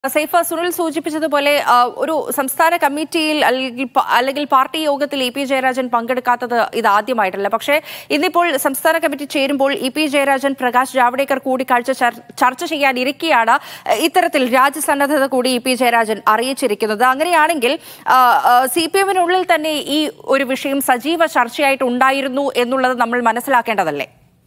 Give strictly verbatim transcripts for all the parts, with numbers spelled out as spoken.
സൈഫ സുനിൽ സൂചിപ്പിച്ചതുപോലെ ഒരു സംസ്ഥാന കമ്മിറ്റിയിൽ അല്ലെങ്കിൽ പാർട്ടി യോഗത്തിൽ ഇ പി ജയരാജൻ പങ്കെടുക്കാത്തത് ഇതാദ്യമായിട്ടല്ല. പക്ഷേ ഇന്നിപ്പോൾ സംസ്ഥാന കമ്മിറ്റി ചേരുമ്പോൾ ഇ പി ജയരാജൻ പ്രകാശ് ജാവ്ദേക്കർ കൂടിക്കാഴ്ച ചർച്ച ചെയ്യാനിരിക്കെയാണ് ഇത്തരത്തിൽ രാജ്യസന്നദ്ധത കൂടി ഇ പി ജയരാജൻ അറിയിച്ചിരിക്കുന്നത്. അങ്ങനെയാണെങ്കിൽ സി പി എമ്മിനുള്ളിൽ തന്നെ ഈ ഒരു വിഷയം സജീവ ചർച്ചയായിട്ട് ഉണ്ടായിരുന്നു എന്നുള്ളത് നമ്മൾ മനസ്സിലാക്കേണ്ടതല്ലേ?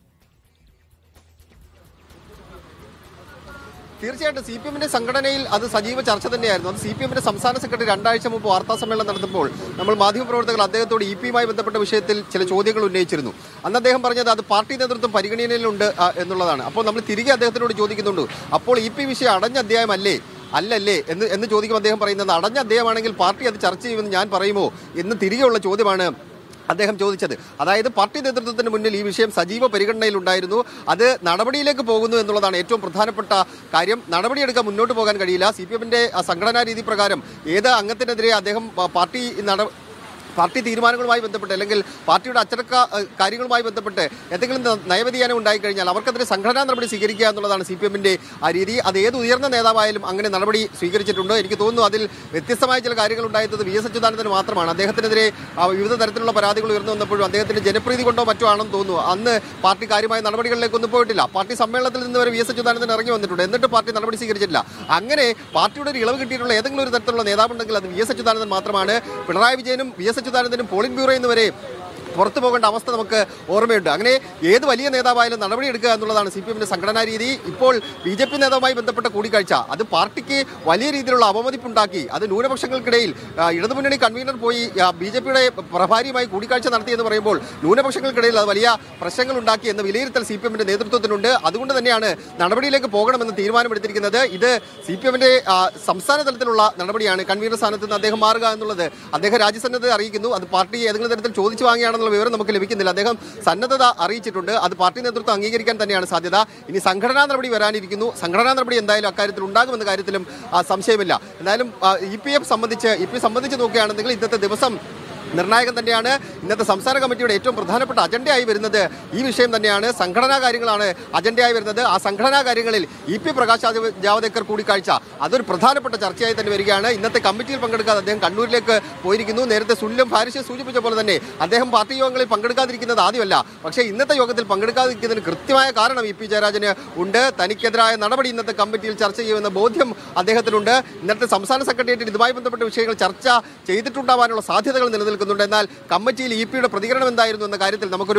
തീർച്ചയായിട്ടും സി പി എമ്മിന്റെ സംഘടനയിൽ അത് സജീവ ചർച്ച തന്നെയായിരുന്നു. അത് സി പി എമ്മിന്റെ സംസ്ഥാന സെക്രട്ടറി രണ്ടാഴ്ച മുമ്പ് വാർത്താ സമ്മേളനം നടത്തുമ്പോൾ നമ്മൾ മാധ്യമപ്രവർത്തകർ അദ്ദേഹത്തോട് ഇ പിയുമായി ബന്ധപ്പെട്ട വിഷയത്തിൽ ചില ചോദ്യങ്ങൾ ഉന്നയിച്ചിരുന്നു. അന്ന് അദ്ദേഹം പറഞ്ഞത് അത് പാർട്ടി നേതൃത്വം പരിഗണനയിലുണ്ട് എന്നുള്ളതാണ്. അപ്പോൾ നമ്മൾ തിരികെ അദ്ദേഹത്തിനോട് ചോദിക്കുന്നുണ്ട്, അപ്പോൾ ഇ പി വിഷയം അടഞ്ഞ അധ്യായമല്ലേ അല്ലല്ലേ എന്ന് എന്ന് ചോദിക്കുമ്പോൾ അദ്ദേഹം പറയുന്നത് അടഞ്ഞ അധ്യായമാണെങ്കിൽ പാർട്ടി അത് ചർച്ച ചെയ്യുമെന്ന് ഞാൻ പറയുമോ എന്ന് തിരികെയുള്ള ചോദ്യമാണ് അദ്ദേഹം ചോദിച്ചത്. അതായത് പാർട്ടി നേതൃത്വത്തിന് മുന്നിൽ ഈ വിഷയം സജീവ പരിഗണനയിലുണ്ടായിരുന്നു. അത് നടപടിയിലേക്ക് പോകുന്നു എന്നുള്ളതാണ് ഏറ്റവും പ്രധാനപ്പെട്ട കാര്യം. നടപടിയെടുക്കാൻ മുന്നോട്ട് പോകാൻ കഴിയില്ല. സി പി എമ്മിന്റെ സംഘടനാ രീതി പ്രകാരം ഏത് അംഗത്തിനെതിരെ അദ്ദേഹം പാർട്ടി നട പാർട്ടി തീരുമാനങ്ങളുമായി ബന്ധപ്പെട്ട് അല്ലെങ്കിൽ പാർട്ടിയുടെ അച്ചടക്ക കാര്യങ്ങളുമായി ബന്ധപ്പെട്ട് എന്തെങ്കിലും നയവ്യതിയാനം ഉണ്ടായിക്കഴിഞ്ഞാൽ അവർക്കെതിരെ സംഘടനാ നടപടി സ്വീകരിക്കുക എന്നുള്ളതാണ് സി പി എമ്മിന്റെ ആ രീതി. അത് ഏത് ഉയർന്ന നേതാവായാലും അങ്ങനെ നടപടി സ്വീകരിച്ചിട്ടുണ്ട്. എനിക്ക് തോന്നുന്നു അതിൽ വ്യത്യസ്തമായ ചില കാര്യങ്ങൾ ഉണ്ടായത് വി എസ് അച്യുതാനന്ദന് മാത്രമാണ്. അദ്ദേഹത്തിനെതിരെ വിവിധ തരത്തിലുള്ള പരാതികൾ ഉയർന്നു വന്നപ്പോഴും അദ്ദേഹത്തിന്റെ ജനപ്രീതി കൊണ്ടോ മറ്റോ ആണെന്ന് തോന്നുന്നു അന്ന് പാർട്ടി കാര്യമായ നടപടികളിലേക്കൊന്നും പോയിട്ടില്ല. പാർട്ടി സമ്മേളനത്തിൽ നിന്ന് വരെ വി എസ് അച്യുതാനന്ദൻ ഇറങ്ങി വന്നിട്ടുണ്ട്. എന്നിട്ട് പാർട്ടി നടപടി സ്വീകരിച്ചിട്ടില്ല. അങ്ങനെ പാർട്ടിയുടെ ഒരു ഇളവ് കിട്ടിയിട്ടുള്ള ഏതെങ്കിലും ഒരു തരത്തിലുള്ള നേതാവുണ്ടെങ്കിൽ അത് വി എസ് അച്യുതാനന്ദൻ മാത്രമാണ്. പിണറായി വിജയനും വി എസ് അച്യുതാനന്ദനും പോളിറ്റ് ബ്യൂറോയിൽ നിന്ന് വരെ പുറത്തു പോകേണ്ട അവസ്ഥ നമുക്ക് ഓർമ്മയുണ്ട്. അങ്ങനെ ഏത് വലിയ നേതാവായാലും നടപടിയെടുക്കുക എന്നുള്ളതാണ് സി പി എമ്മിന്റെ സംഘടനാ രീതി. ഇപ്പോൾ ബി ജെ പി നേതാവുമായി ബന്ധപ്പെട്ട കൂടിക്കാഴ്ച അത് പാർട്ടിക്ക് വലിയ രീതിയിലുള്ള അവമതിപ്പുണ്ടാക്കി. അത് ന്യൂനപക്ഷങ്ങൾക്കിടയിൽ ഇടതുമുന്നണി കൺവീനർ പോയി ബി ജെ പിയുടെ പ്രഭാരിയുമായി കൂടിക്കാഴ്ച നടത്തി എന്ന് പറയുമ്പോൾ ന്യൂനപക്ഷങ്ങൾക്കിടയിൽ അത് വലിയ പ്രശ്നങ്ങൾ ഉണ്ടാക്കി എന്ന വിലയിരുത്തൽ സി പി എമ്മിന്റെ നേതൃത്വത്തിനുണ്ട്. അതുകൊണ്ട് തന്നെയാണ് നടപടിയിലേക്ക് പോകണമെന്ന് തീരുമാനമെടുത്തിരിക്കുന്നത്. ഇത് സി പി എമ്മിന്റെ സംസ്ഥാന തലത്തിലുള്ള നടപടിയാണ്. കൺവീനർ സ്ഥാനത്ത് നിന്ന് അദ്ദേഹം മാറുക എന്നുള്ളത് അദ്ദേഹം രാജ്യസന്നദ്ധത അറിയിക്കുന്നു. അത് പാർട്ടി ഏതെങ്കിലും തരത്തിൽ ചോദിച്ചു വാങ്ങിയാണെന്ന് വിവരം നമുക്ക് ലഭിക്കുന്നില്ല. അദ്ദേഹം സന്നദ്ധത അറിയിച്ചിട്ടുണ്ട്. അത് പാർട്ടി നേതൃത്വം അംഗീകരിക്കാൻ തന്നെയാണ് സാധ്യത. ഇനി സംഘടനാ നടപടി വരാനിരിക്കുന്നു. സംഘടനാ നടപടി എന്തായാലും അക്കാര്യത്തിൽ ഉണ്ടാകുമെന്ന കാര്യത്തിലും സംശയമില്ല. എന്തായാലും ഇ പി എഫ് സംബന്ധിച്ച് ഇ പി സംബന്ധിച്ച് നോക്കുകയാണെന്നെങ്കിൽ ഇന്നത്തെ ദിവസം നിർണായകം തന്നെയാണ്. ഇന്നത്തെ സംസ്ഥാന കമ്മിറ്റിയുടെ ഏറ്റവും പ്രധാനപ്പെട്ട അജണ്ടയായി വരുന്നത് ഈ വിഷയം തന്നെയാണ്. സംഘടനാ കാര്യങ്ങളാണ് അജണ്ടയായി വരുന്നത്. ആ സംഘടനാ കാര്യങ്ങളിൽ ഇ പി പ്രകാശ് ജാവ്ദേക്കർ കൂടിക്കാഴ്ച അതൊരു പ്രധാനപ്പെട്ട ചർച്ചയായി തന്നെ വരികയാണ്. ഇന്നത്തെ കമ്മിറ്റിയിൽ പങ്കെടുക്കാതെ അദ്ദേഹം കണ്ണൂരിലേക്ക് പോയിരിക്കുന്നു. നേരത്തെ സുനിലും ഫാരിസും സൂചിപ്പിച്ച പോലെ തന്നെ അദ്ദേഹം പാർട്ടി യോഗങ്ങളിൽ പങ്കെടുക്കാതിരിക്കുന്നത് ആദ്യമല്ല. പക്ഷേ ഇന്നത്തെ യോഗത്തിൽ പങ്കെടുക്കാതിരിക്കുന്നതിന് കൃത്യമായ കാരണം ഇ പി ജയരാജന് ഉണ്ട്. തനിക്കെതിരായ നടപടി ഇന്നത്തെ കമ്മിറ്റിയിൽ ചർച്ച ചെയ്യുമെന്ന ബോധ്യം അദ്ദേഹത്തിനുണ്ട്. ഇന്നത്തെ സംസ്ഥാന സെക്രട്ടേറിയറ്റിൽ ഇതുമായി ബന്ധപ്പെട്ട വിഷയങ്ങൾ ചർച്ച ചെയ്തിട്ടുണ്ടാവാനുള്ള സാധ്യതകൾ നിലനിൽക്കുന്നു. എന്നാൽ കമ്മിറ്റിയിൽ ഇ പിയുടെ പ്രതികരണം എന്തായിരുന്നു എന്ന കാര്യത്തിൽ നമുക്കൊരു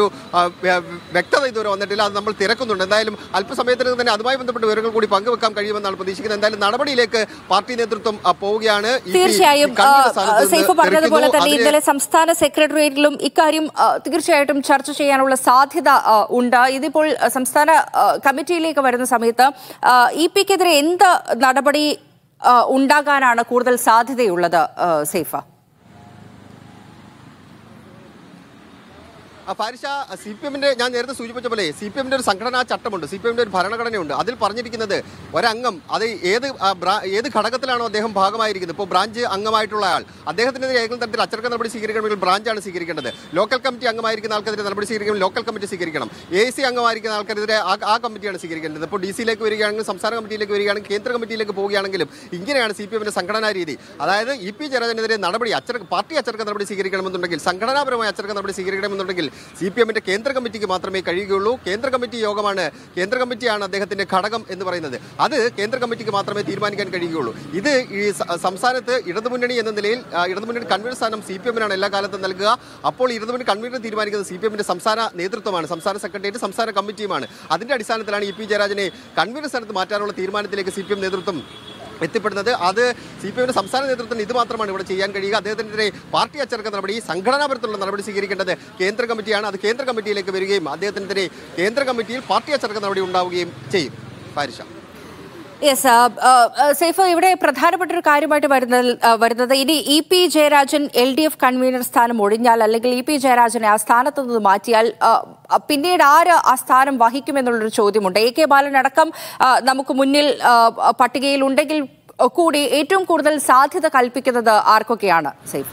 വ്യക്തത ഇതുവരെ വന്നിട്ടില്ല. അത് നമ്മൾ തിരക്കുന്നുണ്ട്. എന്തായാലും അല്പസമയത്തിന് തന്നെ അതുമായി ബന്ധപ്പെട്ട വിവരങ്ങൾ കൂടി പങ്കുവെക്കാൻ കഴിയുമെന്നാണ് പ്രതീക്ഷിക്കുന്നത്. എന്തായാലും നടപടിയിലേക്ക് പാർട്ടി നേതൃത്വം പോവുകയാണ്. തീർച്ചയായും സൈഫ് പറഞ്ഞതുപോലെ തന്നെ ഇന്നലെ സംസ്ഥാന സെക്രട്ടേറിയറ്റിലും ഇക്കാര്യം തീർച്ചയായിട്ടും ചർച്ച ചെയ്യാനുള്ള സാധ്യത ഉണ്ട്. ഇതിപ്പോൾ സംസ്ഥാന കമ്മിറ്റിയിലേക്ക് വരുന്ന സമയത്ത് ഇ പിക്കെതിരെ എന്ത് നടപടി ഉണ്ടാകാനാണ് കൂടുതൽ സാധ്യതയുള്ളത് സൈഫ? ഫാരിഷ, സി പി എമ്മിന്റെ ഞാൻ നേരത്തെ സൂചിപ്പിച്ച പോലെ സി പി എമ്മിന്റെ ഒരു സംഘടനാ ചട്ടമുണ്ട്. സി പി എമ്മിന്റെ ഒരു ഭരണഘടനയുണ്ട്. അതിൽ പറഞ്ഞിരിക്കുന്നത് ഒരംഗം അത് ഏത് ഏത് ഘടകത്തിലാണോ അദ്ദേഹം ഭാഗമായിരിക്കുന്നത്, ഇപ്പോൾ ബ്രാഞ്ച് അംഗമായിട്ടുള്ള ആൾ അദ്ദേഹത്തിനെതിരെ ഏതെങ്കിലും തരത്തിൽ അച്ചടക്ക നടപടി സ്വീകരിക്കണമെങ്കിൽ ബ്രാഞ്ചാണ് സ്വീകരിക്കേണ്ടത്. ലോക്കൽ കമ്മിറ്റി അംഗമായിരിക്കുന്ന ആൾക്കെതിരെ നടപടി സ്വീകരിക്കണം, ലോക്കൽ കമ്മിറ്റി സ്വീകരിക്കണം. എ സി അംഗമായിരിക്കുന്ന ആൾക്കെതിരെ ആ കമ്മിറ്റിയാണ് സ്വീകരിക്കേണ്ടത്. ഇപ്പോൾ ഡി സിയിലേക്ക് വരികയാണെങ്കിൽ, സംസ്ഥാന കമ്മിറ്റിയിലേക്ക് വരികയാണെങ്കിൽ, കേന്ദ്ര കമ്മിറ്റിയിലേക്ക് പോവുകയാണെങ്കിലും ഇങ്ങനെയാണ് സി പി എമ്മിന്റെ സംഘടനാ രീതി. അതായത് ഇ പി ജയരാജനെതിരെ നടപടി അച്ചടക്ക പാർട്ടി അച്ചടക്ക നടപടി സ്വീകരിക്കണമെന്നുണ്ടെങ്കിൽ, സംഘടനാപരമായ അച്ചടക്ക നടപടി സ്വീകരിക്കണമെന്നുണ്ടെങ്കിൽ സി പി എമ്മിന്റെ കേന്ദ്ര കമ്മിറ്റിക്ക് മാത്രമേ കഴിയുകയുള്ളൂ. കേന്ദ്ര കമ്മിറ്റി യോഗമാണ് കേന്ദ്ര കമ്മിറ്റിയാണ് അദ്ദേഹത്തിന്റെ ഘടകം എന്ന് പറയുന്നത്. അത് കേന്ദ്ര കമ്മിറ്റിക്ക് മാത്രമേ തീരുമാനിക്കാൻ കഴിയുകയുള്ളൂ. ഇത് ഈ സംസ്ഥാനത്ത് ഇടതുമുന്നണി എന്ന നിലയിൽ ഇടതുമുന്നണി കൺവീനർ സ്ഥാനം സി പി എമ്മിനാണ് എല്ലാ കാലത്തും നൽകുക. അപ്പോൾ ഇടതുമുന്നണി കൺവീനർ തീരുമാനിക്കുന്നത് സി പി എമ്മിന്റെ സംസ്ഥാന നേതൃത്വമാണ്, സംസ്ഥാന സെക്രട്ടേറിയറ്റ്, സംസ്ഥാന കമ്മിറ്റിയുമാണ്. അതിന്റെ അടിസ്ഥാനത്തിലാണ് ഇ പി ജയരാജനെ കൺവീനർ സ്ഥാനത്ത് മാറ്റാനുള്ള തീരുമാനത്തിലേക്ക് സി പി എം നേതൃത്വം എത്തിപ്പെടുന്നത്. അത് സി പി എമ്മിന്റെ സംസ്ഥാന നേതൃത്വത്തിന് ഇത് മാത്രമാണ് ഇവിടെ ചെയ്യാൻ കഴിയുക. അദ്ദേഹത്തിനെതിരെ പാർട്ടി അച്ചടക്ക നടപടി, സംഘടനാപരത്തിലുള്ള നടപടി സ്വീകരിക്കേണ്ടത് കേന്ദ്ര കമ്മിറ്റിയാണ്. അത് കേന്ദ്ര കമ്മിറ്റിയിലേക്ക് വരികയും അദ്ദേഹത്തിനെതിരെ കേന്ദ്ര കമ്മിറ്റിയിൽ പാർട്ടി അച്ചടക്ക നടപടി ഉണ്ടാവുകയും ചെയ്യും. ഫാരിഷ. യെസ് സൈഫ്, ഇവിടെ പ്രധാനപ്പെട്ട ഒരു കാര്യമായിട്ട് വരുന്നത് വരുന്നത് ഇനി E P Jayarajan L D F convener സ്ഥാനം ഒഴിഞ്ഞാൽ അല്ലെങ്കിൽ ഇ പി ജയരാജനെ ആ സ്ഥാനത്ത് നിന്ന് മാറ്റിയാൽ പിന്നീട് ആര് ആ സ്ഥാനം വഹിക്കുമെന്നുള്ളൊരു ചോദ്യമുണ്ട്. എ കെ ബാലൻ അടക്കം നമുക്ക് മുന്നിൽ പട്ടികയിൽ ഉണ്ടെങ്കിൽ കൂടി ഏറ്റവും കൂടുതൽ സാധ്യത കൽപ്പിക്കുന്നത് ആർക്കൊക്കെയാണ് സൈഫ?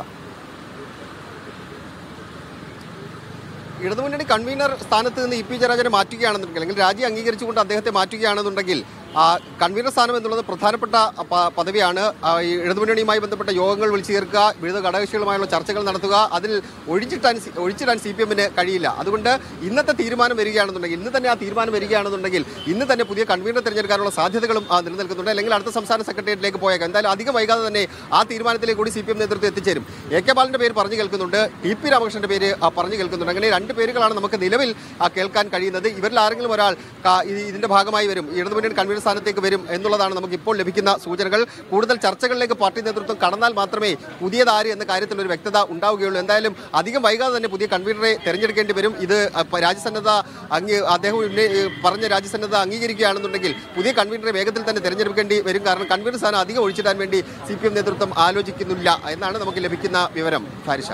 ഇടതുമുന്നണി കൺവീനർ സ്ഥാനത്ത് നിന്ന് ഇ പി ജയരാജനെ മാറ്റുകയാണെന്നുണ്ടെങ്കിൽ അല്ലെങ്കിൽ രാജി അംഗീകരിച്ചുകൊണ്ട് അദ്ദേഹത്തെ മാറ്റുകയാണെന്നുണ്ടെങ്കിൽ കൺവീനർ സ്ഥാനം എന്നുള്ളത് പ്രധാനപ്പെട്ട പദവിയാണ്. ഈ ഇടതുമുന്നണിയുമായി ബന്ധപ്പെട്ട യോഗങ്ങൾ വിളിച്ചു ചേർക്കുക, വിവിധ ഘടകകക്ഷികളുമായുള്ള ചർച്ചകൾ നടത്തുക, അതിൽ ഒഴിച്ചിട്ടാൻ ഒഴിച്ചിടാൻ സി പി എമ്മിന് കഴിയില്ല. അതുകൊണ്ട് ഇന്നത്തെ തീരുമാനം വരികയാണെന്നുണ്ടെങ്കിൽ ഇന്ന് തന്നെ ആ തീരുമാനം വരികയാണെന്നുണ്ടെങ്കിൽ ഇന്ന് തന്നെ പുതിയ കൺവീനർ തിരഞ്ഞെടുക്കാനുള്ള സാധ്യതകളും നിലനിൽക്കുന്നുണ്ട്. അല്ലെങ്കിൽ അടുത്ത സംസ്ഥാന സെക്രട്ടേറിയറ്റിലേക്ക് പോയേക്കാം. എന്തായാലും അധികം വൈകാതെ തന്നെ ആ തീരുമാനത്തിലേക്ക് കൂടി സി പി എം നേതൃത്വം എത്തിച്ചേരും. എ കെ ബാലന്റെ പേര് പറഞ്ഞു കേൾക്കുന്നുണ്ട്, ടി പി രാമകൃഷ്ണന്റെ പേര് പറഞ്ഞു കേൾക്കുന്നുണ്ട്. അങ്ങനെ രണ്ട് പേരുകളാണ് നമുക്ക് നിലവിൽ കേൾക്കാൻ കഴിയുന്നത്. ഇവരിൽ ആരെങ്കിലും ഒരാൾ ഇതിന്റെ ഭാഗമായി വരും, ഇടതുമുന്നണി കൺവീനർ സ്ഥാനത്തേക്ക് വരും എന്നുള്ളതാണ് നമുക്ക് ഇപ്പോൾ ലഭിക്കുന്ന സൂചനകൾ. കൂടുതൽ ചർച്ചകളിലേക്ക് പാർട്ടി നേതൃത്വം കടന്നാൽ മാത്രമേ പുതിയതാര് എന്ന കാര്യത്തിൽ ഒരു വ്യക്തത ഉണ്ടാവുകയുള്ളൂ. എന്തായാലും അധികം വൈകാതെ തന്നെ പുതിയ കൺവീനറെ തെരഞ്ഞെടുക്കേണ്ടി വരും. ഇത് രാജ്യസന്നദ്ധ അംഗീ അദ്ദേഹം പറഞ്ഞ രാജ്യസന്നദ്ധ അംഗീകരിക്കുകയാണെന്നുണ്ടെങ്കിൽ പുതിയ കൺവീനറെ വേഗത്തിൽ തന്നെ തെരഞ്ഞെടുക്കേണ്ടി വരും. കാരണം കൺവീനർ സ്ഥാനം അധികം ഒഴിച്ചിടാൻ വേണ്ടി സി പി എം നേതൃത്വം ആലോചിക്കുന്നില്ല എന്നാണ് നമുക്ക് ലഭിക്കുന്ന വിവരം. ഫാരിഷ,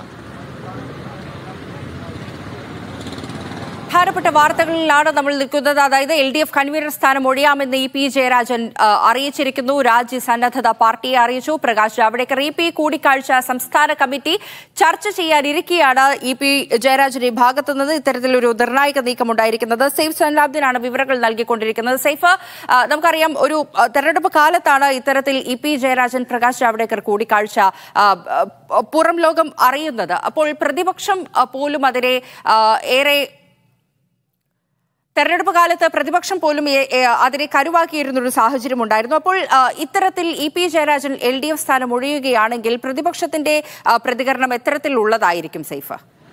പ്രധാനപ്പെട്ട വാർത്തകളിലാണ് നമ്മൾ നിൽക്കുന്നത്. അതായത് എൽ ഡി എഫ് കൺവീനർ സ്ഥാനം ഒഴിയാമെന്ന് ഇ പി ജയരാജൻ അറിയിച്ചിരിക്കുന്നു. രാജ്യ സന്നദ്ധത പാർട്ടിയെ അറിയിച്ചു. പ്രകാശ് ജാവ്ദേക്കർ ഇ പി കൂടിക്കാഴ്ച സംസ്ഥാന കമ്മിറ്റി ചർച്ച ചെയ്യാനിരിക്കെയാണ് ഇ പി ജയരാജന്റെ ഭാഗത്തുനിന്ന് ഇത്തരത്തിലൊരു നിർണായക നീക്കം ഉണ്ടായിരിക്കുന്നത്. സെയ്ഫ് സലാബ്ദീനാണ് വിവരങ്ങൾ നൽകിക്കൊണ്ടിരിക്കുന്നത്. സെയ്ഫ്, നമുക്കറിയാം ഒരു തെരഞ്ഞെടുപ്പ് കാലത്താണ് ഇത്തരത്തിൽ ഇ പി ജയരാജൻ പ്രകാശ് ജാവ്ദേക്കർ കൂടിക്കാഴ്ച പുറം ലോകം അറിയുന്നത്. അപ്പോൾ പ്രതിപക്ഷം പോലും അതിനെ ഏറെ തെരഞ്ഞെടുപ്പ് കാലത്ത് പ്രതിപക്ഷം പോലും അതിനെ കരുവാക്കിയിരുന്നൊരു സാഹചര്യം ഉണ്ടായിരുന്നു. അപ്പോൾ ഇത്തരത്തിൽ E P Jayarajan L D F സ്ഥാനം ഒഴിയുകയാണെങ്കിൽ പ്രതിപക്ഷത്തിന്റെ പ്രതികരണം എത്തരത്തിലുള്ളതായിരിക്കും സെയ്ഫ്?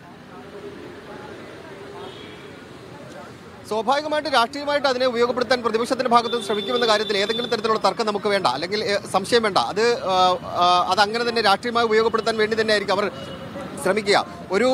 സ്വാഭാവികമായിട്ട് രാഷ്ട്രീയമായിട്ട് അതിനെ ഉപയോഗപ്പെടുത്താൻ പ്രതിപക്ഷത്തിന്റെ ഭാഗത്ത് ശ്രമിക്കുമെന്ന കാര്യത്തിൽ ഏതെങ്കിലും തരത്തിലുള്ള തർക്കം നമുക്ക് വേണ്ട, അല്ലെങ്കിൽ സംശയം വേണ്ട. അത് അതങ്ങനെ തന്നെ രാഷ്ട്രീയമായി ഉപയോഗപ്പെടുത്താൻ വേണ്ടി തന്നെ ആയിരിക്കും അവർ ശ്രമിക്കുക. ഒരു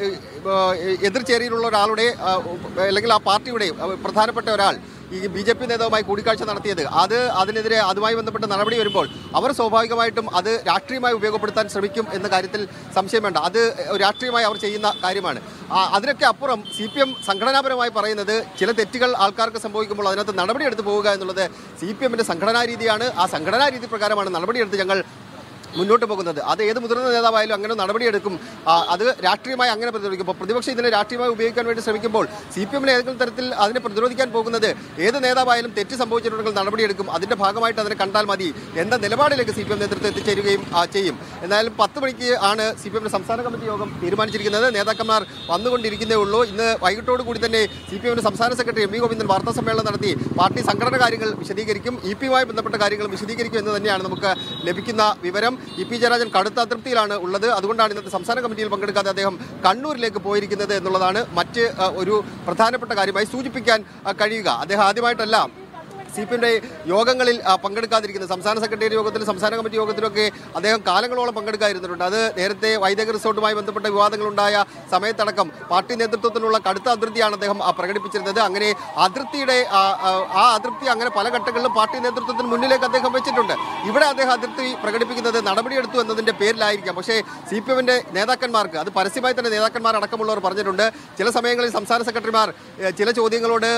എതിർചേരിയിലുള്ള ഒരാളുടെ അല്ലെങ്കിൽ ആ പാർട്ടിയുടെ പ്രധാനപ്പെട്ട ഒരാൾ ഈ ബി ജെ പി നേതാവുമായി കൂടിക്കാഴ്ച നടത്തിയത്, അത് അതിനെതിരെ അതുമായി ബന്ധപ്പെട്ട നടപടി വരുമ്പോൾ അവർ സ്വാഭാവികമായിട്ടും അത് രാഷ്ട്രീയമായി ഉപയോഗപ്പെടുത്താൻ ശ്രമിക്കും എന്ന കാര്യത്തിൽ സംശയം വേണ്ട. അത് രാഷ്ട്രീയമായി അവർ ചെയ്യുന്ന കാര്യമാണ്. അതിനൊക്കെ അപ്പുറം സി പി എം സംഘടനാപരമായി പറയുന്നത് ചില തെറ്റുകൾ ആൾക്കാർക്ക് സംഭവിക്കുമ്പോൾ അതിനകത്ത് നടപടിയെടുത്ത് പോവുക എന്നുള്ളത് സി പി എമ്മിന്റെ സംഘടനാ രീതിയാണ്. ആ സംഘടനാ രീതി പ്രകാരമാണ് നടപടിയെടുത്ത് ഞങ്ങൾ മുന്നോട്ട് പോകുന്നത്. അത് ഏത് മുതിർന്ന നേതാവായാലും അങ്ങനെ നടപടിയെടുക്കും. അത് രാഷ്ട്രീയമായി അങ്ങനെ പ്രതിരോധിക്കും. ഇപ്പോൾ പ്രതിപക്ഷം ഇതിനെ രാഷ്ട്രീയമായി ഉപയോഗിക്കാൻ വേണ്ടി ശ്രമിക്കുമ്പോൾ സി പി എമ്മിന് ഏതെങ്കിലും തരത്തിൽ അതിനെ പ്രതിരോധിക്കാൻ പോകുന്നത് ഏത് നേതാവായാലും തെറ്റ് സംഭവിച്ചിട്ടുണ്ടെങ്കിൽ നടപടിയെടുക്കും, അതിന്റെ ഭാഗമായിട്ട് അതിനെ കണ്ടാൽ മതി എന്ന നിലപാടിലേക്ക് സി പി എം നേതൃത്വം എത്തിച്ചേരുകയും ചെയ്യും. എന്നാലും പത്ത് മണിക്ക് ആണ് സി പി എമ്മിന്റെ സംസ്ഥാന കമ്മിറ്റി യോഗം തീരുമാനിച്ചിരിക്കുന്നത്. നേതാക്കന്മാർ വന്നുകൊണ്ടിരിക്കുന്നേ ഉള്ളൂ. ഇന്ന് വൈകിട്ടോട് കൂടി തന്നെ സി പി എമ്മിന്റെ സംസ്ഥാന സെക്രട്ടറി എം വി ഗോവിന്ദൻ വാർത്താ സമ്മേളനം നടത്തി പാർട്ടി സംഘടന കാര്യങ്ങൾ വിശദീകരിക്കും, ഇ പിയുമായി ബന്ധപ്പെട്ട കാര്യങ്ങൾ വിശദീകരിക്കും എന്ന് തന്നെയാണ് നമുക്ക് ലഭിക്കുന്ന വിവരം. ഇ പി ജയരാജൻ കടുത്ത അതൃപ്തിയിലാണ് ഉള്ളത്. അതുകൊണ്ടാണ് ഇന്നത്തെ സംസ്ഥാന കമ്മിറ്റിയിൽ പങ്കെടുക്കാതെ അദ്ദേഹം കണ്ണൂരിലേക്ക് പോയിരിക്കുന്നത് എന്നുള്ളതാണ് മറ്റ് ഒരു പ്രധാനപ്പെട്ട കാര്യമായി സൂചിപ്പിക്കാൻ കഴിയുക. അദ്ദേഹം ആദ്യമായിട്ടല്ല സി പി എമ്മിന്റെ യോഗങ്ങളിൽ പങ്കെടുക്കാതിരിക്കുന്നത്. സംസ്ഥാന സെക്രട്ടേറിയറ്റ് യോഗത്തിലും സംസ്ഥാന കമ്മിറ്റി യോഗത്തിലൊക്കെ അദ്ദേഹം കാലങ്ങളോളം പങ്കെടുക്കാതിരുന്നിട്ടുണ്ട്. അത് നേരത്തെ വൈദേക റിസോർട്ടുമായി ബന്ധപ്പെട്ട വിവാദങ്ങളുണ്ടായ സമയത്തടക്കം പാർട്ടി നേതൃത്വത്തിലുള്ള കടുത്ത അതൃപ്തിയാണ് അദ്ദേഹം പ്രകടിപ്പിച്ചിരുന്നത്. അങ്ങനെ അതൃപ്തിയുടെ ആ അതൃപ്തി അങ്ങനെ പല ഘട്ടങ്ങളിലും പാർട്ടി നേതൃത്വത്തിന് മുന്നിലേക്ക് അദ്ദേഹം വെച്ചിട്ടുണ്ട്. ഇവിടെ അദ്ദേഹം അതൃപ്തി പ്രകടിപ്പിക്കുന്നത് നടപടിയെടുത്തു എന്നതിന്റെ പേരിലായിരിക്കാം. പക്ഷേ സി പി എമ്മിന്റെ നേതാക്കന്മാർക്ക്, അത് പരസ്യമായി തന്നെ നേതാക്കന്മാർ അടക്കമുള്ളവർ പറഞ്ഞിട്ടുണ്ട്, ചില സമയങ്ങളിൽ സംസ്ഥാന സെക്രട്ടറിമാർ ചില ചോദ്യങ്ങളോട്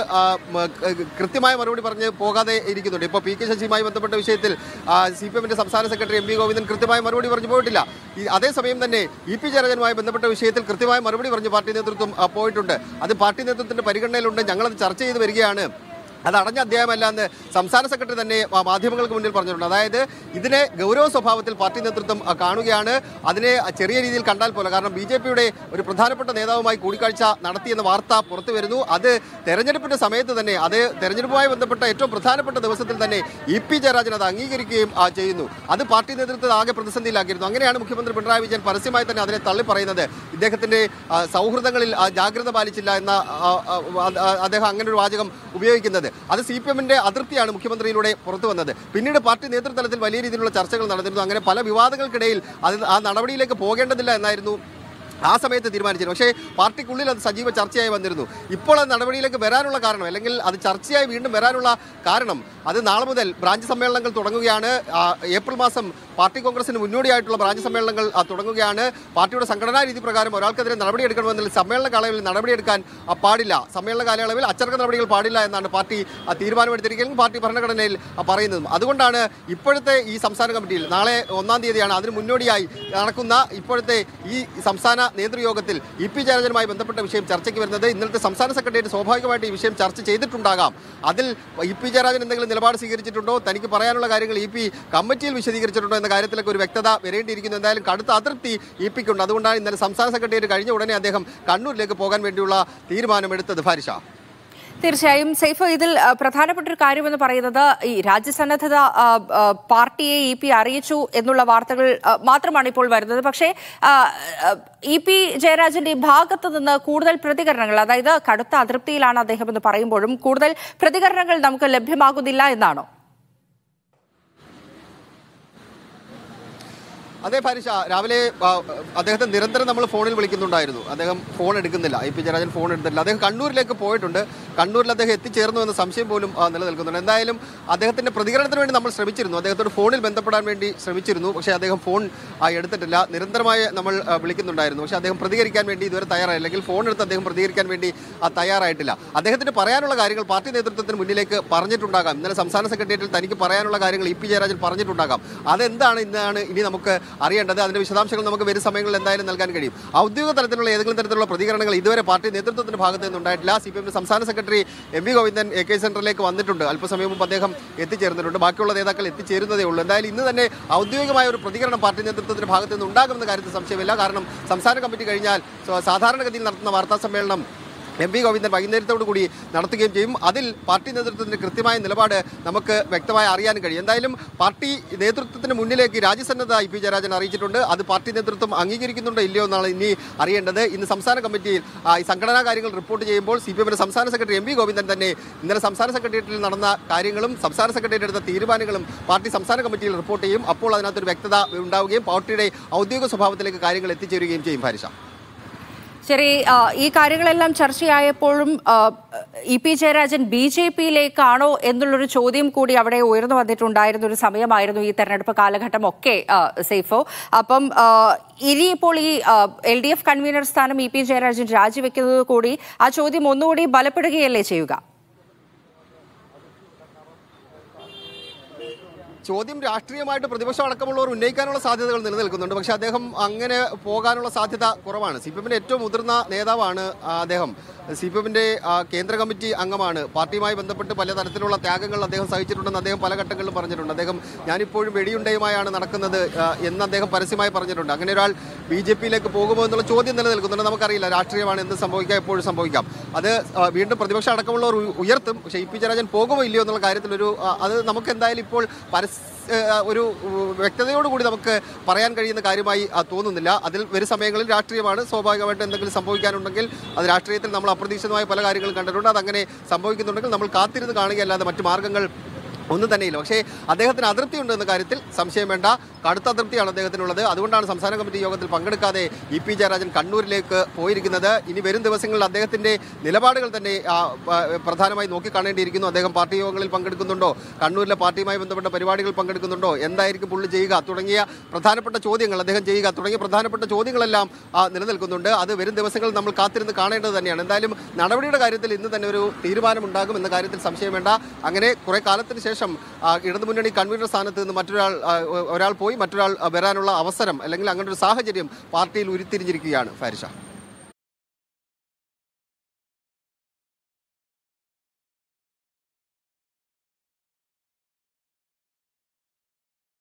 കൃത്യമായ മറുപടി പറഞ്ഞ് പോകാതെ ഇരിക്കുന്നുണ്ട്. ഇപ്പോൾ പി കെ ശശിയുമായി ബന്ധപ്പെട്ട വിഷയത്തിൽ സി പി എമ്മിന്റെ സംസ്ഥാന സെക്രട്ടറി എം വി ഗോവിന്ദൻ കൃത്യമായ മറുപടി പറഞ്ഞു പോയിട്ടില്ല. അതേസമയം തന്നെ ഇ പി ജയരാജനുമായി ബന്ധപ്പെട്ട വിഷയത്തിൽ കൃത്യമായ മറുപടി പറഞ്ഞ് പാർട്ടി നേതൃത്വം പോയിട്ടുണ്ട്. അത് പാർട്ടി നേതൃത്വത്തിന്റെ പരിഗണനയിലുണ്ട്, ഞങ്ങളത് ചർച്ച ചെയ്ത് വരികയാണ്. അത് അടഞ്ഞ അധ്യായമല്ല എന്ന് സംസ്ഥാന സെക്രട്ടറി തന്നെ മാധ്യമങ്ങൾക്ക് മുന്നിൽ പറഞ്ഞിട്ടുണ്ട്. അതായത് ഇതിനെ ഗൗരവ സ്വഭാവത്തിൽ പാർട്ടി നേതൃത്വം കാണുകയാണ്. അതിനെ ചെറിയ രീതിയിൽ കണ്ടാൽ പോലെ, കാരണം ബി ജെ പിയുടെ ഒരു പ്രധാനപ്പെട്ട നേതാവുമായി കൂടിക്കാഴ്ച നടത്തിയെന്ന വാർത്ത പുറത്തു വരുന്നു. അത് തെരഞ്ഞെടുപ്പിന്റെ സമയത്ത് തന്നെ, അത് തെരഞ്ഞെടുപ്പുമായി ബന്ധപ്പെട്ട ഏറ്റവും പ്രധാനപ്പെട്ട ദിവസത്തിൽ തന്നെ ഇ പി ജയരാജൻ അത് അംഗീകരിക്കുകയും ചെയ്യുന്നു. അത് പാർട്ടി നേതൃത്വത്തെ ആകെ പ്രതിസന്ധിയിലാക്കിയിരുന്നു. അങ്ങനെയാണ് മുഖ്യമന്ത്രി പിണറായി വിജയൻ പരസ്യമായി തന്നെ അതിനെ തള്ളി പറയുന്നത്. ഇദ്ദേഹത്തിന്റെ സൗഹൃദങ്ങളിൽ ജാഗ്രത പാലിച്ചില്ല എന്ന അദ്ദേഹം അങ്ങനെ ഒരു വാചകം ഉപയോഗിക്കുന്നത്. അത് സി പി എമ്മിന്റെ അതൃപ്തിയാണ് മുഖ്യമന്ത്രിയിലൂടെ പുറത്തു വന്നത്. പിന്നീട് പാർട്ടി നേതൃതലത്തിൽ വലിയ രീതിയിലുള്ള ചർച്ചകൾ നടന്നിരുന്നു. അങ്ങനെ പല വിവാദങ്ങൾക്കിടയിൽ അത് ആ നടപടിയിലേക്ക് പോകേണ്ടതില്ല എന്നായിരുന്നു ആ സമയത്ത് തീരുമാനിച്ചിരുന്നു. പക്ഷേ പാർട്ടിക്കുള്ളിൽ അത് സജീവ ചർച്ചയായി വന്നിരുന്നു. ഇപ്പോൾ അത് നടപടിയിലേക്ക് വരാനുള്ള കാരണം, അല്ലെങ്കിൽ അത് ചർച്ചയായി വീണ്ടും വരാനുള്ള കാരണം, അത് നാളെ മുതൽ ബ്രാഞ്ച് സമ്മേളനങ്ങൾ തുടങ്ങുകയാണ്. ഏപ്രിൽ മാസം പാർട്ടി കോൺഗ്രസിന് മുന്നോടിയായിട്ടുള്ള ബ്രാഞ്ച് സമ്മേളനങ്ങൾ തുടങ്ങുകയാണ്. പാർട്ടിയുടെ സംഘടനാ രീതി പ്രകാരം ഒരാൾക്കെതിരെ നടപടിയെടുക്കണമെന്നതിൽ സമ്മേളന കാലയളവിൽ നടപടിയെടുക്കാൻ പാടില്ല, സമ്മേളന കാലയളവിൽ അച്ചടക്ക നടപടികൾ പാടില്ല എന്നാണ് പാർട്ടി തീരുമാനമെടുത്തിരിക്കുന്നത്, പാർട്ടി ഭരണഘടനയിൽ പറയുന്നതും. അതുകൊണ്ടാണ് ഇപ്പോഴത്തെ ഈ സംസ്ഥാന കമ്മിറ്റിയിൽ നാളെ ഒന്നാം തീയതിയാണ്, അതിന് മുന്നോടിയായി നടക്കുന്ന ഇപ്പോഴത്തെ ഈ സംസ്ഥാന നേതൃയോഗത്തിൽ ഇ പി ജയരാജനുമായി ബന്ധപ്പെട്ട വിഷയം ചർച്ചയ്ക്ക് വരുന്നത്. ഇന്നലത്തെ സംസ്ഥാന സെക്രട്ടേറിയറ്റ് സ്വാഭാവികമായിട്ട് ഈ വിഷയം ചർച്ച ചെയ്തിട്ടുണ്ടാകാം. അതിൽ ഇ പി ജയരാജൻ എന്തെങ്കിലും നിലപാട് സ്വീകരിച്ചിട്ടുണ്ടോ, തനിക്ക് പറയാനുള്ള കാര്യങ്ങൾ ഇ പി കമ്മിറ്റിയിൽ വിശദീകരിച്ചിട്ടുണ്ടോ എന്ന കാര്യത്തിലൊക്കെ ഒരു വ്യക്തത വരേണ്ടിയിരിക്കുന്നു. എന്തായാലും കടുത്ത അതൃപ്തി ഇ പിക്കുണ്ട്. അതുകൊണ്ടാണ് ഇന്നലെ സംസ്ഥാന സെക്രട്ടേറിയറ്റ് കഴിഞ്ഞ ഉടനെ അദ്ദേഹം കണ്ണൂരിലേക്ക് പോകാൻ വേണ്ടിയുള്ള തീരുമാനമെടുത്തത്. ഫാരിഷ, തീർച്ചയായും സൈഫ്, ഇതിൽ പ്രധാനപ്പെട്ട ഒരു കാര്യമെന്ന് പറയുന്നത് ഈ രാജ്യസന്നദ്ധത പാർട്ടിയെ ഇ പി അറിയിച്ചു എന്നുള്ള വാർത്തകൾ മാത്രമാണ് ഇപ്പോൾ വരുന്നത്. പക്ഷേ ഇ പി ജയരാജന്റെ ഭാഗത്ത് നിന്ന് കൂടുതൽ പ്രതികരണങ്ങൾ, അതായത് കടുത്ത അതൃപ്തിയിലാണ് അദ്ദേഹം എന്ന് പറയുമ്പോഴും കൂടുതൽ പ്രതികരണങ്ങൾ നമുക്ക് ലഭ്യമാകുന്നില്ല എന്നാണോ? അതെ ഫാരിഷ, രാവിലെ അദ്ദേഹത്തെ നിരന്തരം നമ്മൾ ഫോണിൽ വിളിക്കുന്നുണ്ടായിരുന്നു. അദ്ദേഹം ഫോൺ എടുക്കുന്നില്ല. ഇ പി ജയരാജൻ ഫോൺ എടുത്തില്ല. അദ്ദേഹം കണ്ണൂരിലേക്ക് പോയിട്ടുണ്ട്. കണ്ണൂരിൽ അദ്ദേഹം എത്തിച്ചേർന്നു എന്ന സംശയം പോലും നിലനിൽക്കുന്നുണ്ട്. എന്തായാലും അദ്ദേഹത്തിന്റെ പ്രതികരണത്തിന് വേണ്ടി നമ്മൾ ശ്രമിച്ചിരുന്നു. അദ്ദേഹത്തോട് ഫോണിൽ ബന്ധപ്പെടാൻ വേണ്ടി ശ്രമിച്ചിരുന്നു. പക്ഷേ അദ്ദേഹം ഫോൺ എടുത്തിട്ടില്ല. നിരന്തരമായി നമ്മൾ വിളിക്കുന്നുണ്ടായിരുന്നു. പക്ഷേ അദ്ദേഹം പ്രതികരിക്കാൻ വേണ്ടി ഇതുവരെ തയ്യാറായില്ല. അല്ലെങ്കിൽ ഫോൺ എടുത്ത് അദ്ദേഹം പ്രതികരിക്കാൻ വേണ്ടി തയ്യാറായിട്ടില്ല. അദ്ദേഹത്തിന് പറയാനുള്ള കാര്യങ്ങൾ പാർട്ടി നേതൃത്വത്തിന് മുന്നിലേക്ക് പറഞ്ഞിട്ടുണ്ടാകാം. ഇന്നലെ സംസ്ഥാന സെക്രട്ടേറിയറ്റിൽ തനിക്ക് പറയാനുള്ള കാര്യങ്ങൾ ഇ പി ജയരാജൻ പറഞ്ഞിട്ടുണ്ടാകാം. അതെന്താണ് ഇന്നാണ് ഇനി നമുക്ക് അറിയേണ്ടത്. അതിന്റെ വിശദാംശങ്ങൾ നമുക്ക് വരും സമയങ്ങളിൽ എന്തായാലും നൽകാൻ കഴിയും. ഔദ്യോഗിക തലത്തിലുള്ള ഏതെങ്കിലും തരത്തിലുള്ള പ്രതികരണങ്ങൾ ഇതുവരെ പാർട്ടി നേതൃത്വത്തിന്റെ ഭാഗത്ത് നിന്നുണ്ടായിട്ടില്ല. സി പി എമ്മിന്റെ സംസ്ഥാന secretary M V Govindan A K സെന്ററിലേക്ക് വന്നിട്ടുണ്ട്. അല്പസമയം മുമ്പ് അദ്ദേഹം എത്തിച്ചേർന്നിട്ടുണ്ട്. ബാക്കിയുള്ള നേതാക്കൾ എത്തിച്ചേരുന്നതേ ഉള്ളൂ. എന്തായാലും ഇന്ന് തന്നെ ഔദ്യോഗികമായ ഒരു പ്രതികരണം പാർട്ടി നേതൃത്വത്തിന്റെ ഭാഗത്ത് നിന്ന് ഉണ്ടാകുമെന്ന കാര്യത്തിൽ സംശയമില്ല. കാരണം സംസ്ഥാന കമ്മിറ്റി കഴിഞ്ഞാൽ സാധാരണഗതിയിൽ നടത്തുന്ന വാർത്താ സമ്മേളനം എം വി ഗോവിന്ദൻ വൈകുന്നേരത്തോടു കൂടി നടത്തുകയും ചെയ്യും. അതിൽ പാർട്ടി നേതൃത്വത്തിന്റെ കൃത്യമായ നിലപാട് നമുക്ക് വ്യക്തമായി അറിയാനും കഴിയും. എന്തായാലും പാർട്ടി നേതൃത്വത്തിന് മുന്നിലേക്ക് രാജ്യസന്നദ്ധ ഇ പി ജയരാജൻ അറിയിച്ചിട്ടുണ്ട്. അത് പാർട്ടി നേതൃത്വം അംഗീകരിക്കുന്നുണ്ടോ ഇല്ലയോ എന്നാണ് ഇനി അറിയേണ്ടത്. ഇന്ന് സംസ്ഥാന കമ്മിറ്റിയിൽ ഈ സംഘടനാ കാര്യങ്ങൾ റിപ്പോർട്ട് ചെയ്യുമ്പോൾ സി പി എമ്മിന്റെ സംസ്ഥാന സെക്രട്ടറി എം വി ഗോവിന്ദൻ തന്നെ ഇന്നലെ സംസ്ഥാന സെക്രട്ടേറിയറ്റിൽ നടന്ന കാര്യങ്ങളും സംസ്ഥാന സെക്രട്ടേറിയറ്റ് എടുത്ത തീരുമാനങ്ങളും പാർട്ടി സംസ്ഥാന കമ്മിറ്റിയിൽ റിപ്പോർട്ട് ചെയ്യും. അപ്പോൾ അതിനകത്തൊരു വ്യക്തത ഉണ്ടാവുകയും പാർട്ടിയുടെ ഔദ്യോഗിക സ്വഭാവത്തിലേക്ക് കാര്യങ്ങൾ എത്തിച്ചേരുകയും ചെയ്യും. ഫാരിഷ, ശരി, ഈ കാര്യങ്ങളെല്ലാം ചർച്ചയായപ്പോഴും E P Jayarajan B J പിയിലേക്കാണോ എന്നുള്ളൊരു ചോദ്യം കൂടി അവിടെ ഉയർന്നു വന്നിട്ടുണ്ടായിരുന്ന ഒരു സമയമായിരുന്നു ഈ തെരഞ്ഞെടുപ്പ് കാലഘട്ടം ഒക്കെ സൈഫോ. അപ്പം ഇനിയിപ്പോൾ ഈ എൽ ഡി എഫ് കൺവീനർ സ്ഥാനം ഇ പി ജയരാജൻ രാജിവെക്കുന്നത് കൂടി ആ ചോദ്യം ഒന്നുകൂടി ബലപ്പെടുകയല്ലേ ചെയ്യുക? ചോദ്യം രാഷ്ട്രീയമായിട്ട് പ്രതിപക്ഷം അടക്കമുള്ളവർ ഉന്നയിക്കാനുള്ള സാധ്യതകൾ നിലനിൽക്കുന്നുണ്ട്. പക്ഷേ അദ്ദേഹം അങ്ങനെ പോകാനുള്ള സാധ്യത കുറവാണ്. സി പി എമ്മിന്റെ ഏറ്റവും മുതിർന്ന നേതാവാണ് അദ്ദേഹം. സി പി എമ്മിന്റെ കേന്ദ്ര കമ്മിറ്റി അംഗമാണ്. പാർട്ടിയുമായി ബന്ധപ്പെട്ട് പല തരത്തിലുള്ള ത്യാഗങ്ങൾ അദ്ദേഹം സഹിച്ചിട്ടുണ്ടെന്ന് അദ്ദേഹം പല ഘട്ടങ്ങളിലും പറഞ്ഞിട്ടുണ്ട്. അദ്ദേഹം ഞാനിപ്പോഴും വെടിയുണ്ടയുമായാണ് നടക്കുന്നത് എന്ന് അദ്ദേഹം പരസ്യമായി പറഞ്ഞിട്ടുണ്ട്. അങ്ങനെ ഒരാൾ ബി ജെ പിയിലേക്ക് പോകുമോ എന്നുള്ള ചോദ്യം നിലനിൽക്കുന്നുണ്ട്. നമുക്കറിയില്ല, രാഷ്ട്രീയമാണ്, എന്ത് സംഭവിക്കാം, എപ്പോഴും സംഭവിക്കാം. അത് വീണ്ടും പ്രതിപക്ഷം അടക്കമുള്ളവർ ഉയർത്തും. പക്ഷേ ഇ പി ജയരാജൻ പോകുമോ ഇല്ലയോ എന്നുള്ള കാര്യത്തിലൊരു അത് നമുക്ക് എന്തായാലും ഇപ്പോൾ പരസ്യ ഒരു വ്യക്തതയോടുകൂടി നമുക്ക് പറയാൻ കഴിയുന്ന കാര്യമായി തോന്നുന്നില്ല. അതിൽ വരും സമയങ്ങളിൽ രാഷ്ട്രീയമാണ്, സ്വാഭാവികമായിട്ട് എന്തെങ്കിലും സംഭവിക്കാനുണ്ടെങ്കിൽ അത് രാഷ്ട്രീയത്തിൽ നമ്മൾ അപ്രതീക്ഷിതമായ പല കാര്യങ്ങളും കണ്ടിട്ടുണ്ട്. അതങ്ങനെ സംഭവിക്കുന്നുണ്ടെങ്കിൽ നമ്മൾ കാത്തിരുന്ന് കാണുകയല്ലാതെ മറ്റു മാർഗ്ഗങ്ങൾ ഒന്നും തന്നെയില്ല. പക്ഷേ അദ്ദേഹത്തിന് അതൃപ്തി ഉണ്ട് എന്ന കാര്യത്തിൽ സംശയം വേണ്ട. കടുത്ത അതൃപ്തിയാണ് അദ്ദേഹത്തിനുള്ളത്. അതുകൊണ്ടാണ് സംസ്ഥാന കമ്മിറ്റി യോഗത്തിൽ പങ്കെടുക്കാതെ ഇ പി ജയരാജൻ കണ്ണൂരിലേക്ക് പോയിരിക്കുന്നത്. ഇനി വരും ദിവസങ്ങളിൽ അദ്ദേഹത്തിന്റെ നിലപാടുകൾ തന്നെ പ്രധാനമായി നോക്കിക്കാണേണ്ടിയിരിക്കുന്നു. അദ്ദേഹം പാർട്ടി യോഗങ്ങളിൽ പങ്കെടുക്കുന്നുണ്ടോ, കണ്ണൂരിലെ പാർട്ടിയുമായി ബന്ധപ്പെട്ട പരിപാടികൾ പങ്കെടുക്കുന്നുണ്ടോ, എന്തായിരിക്കും പുള്ളി ചെയ്യുക തുടങ്ങിയ പ്രധാനപ്പെട്ട ചോദ്യങ്ങൾ അദ്ദേഹം ചെയ്യുക തുടങ്ങിയ പ്രധാനപ്പെട്ട ചോദ്യങ്ങളെല്ലാം നിലനിൽക്കുന്നുണ്ട്. അത് വരും ദിവസങ്ങളിൽ നമ്മൾ കാത്തിരുന്ന് കാണേണ്ടത് തന്നെയാണ്. എന്തായാലും നടപടിയുടെ കാര്യത്തിൽ ഇന്ന് തന്നെ ഒരു തീരുമാനമുണ്ടാകും എന്ന കാര്യത്തിൽ സംശയം വേണ്ട. അങ്ങനെ കുറെ കാലത്തിന് ശേഷം ഇടതുമുന്നണി കൺവീനർ സ്ഥാനത്ത് നിന്ന് മറ്റൊരാൾ ഒരാൾ പോയി മറ്റൊരാൾ വരാനുള്ള അവസരം അല്ലെങ്കിൽ അങ്ങനെ ഒരു സാഹചര്യം പാർട്ടിയിൽ ഉരുത്തിരിഞ്ഞിരിക്കുകയാണ്. ഫാരിഷ.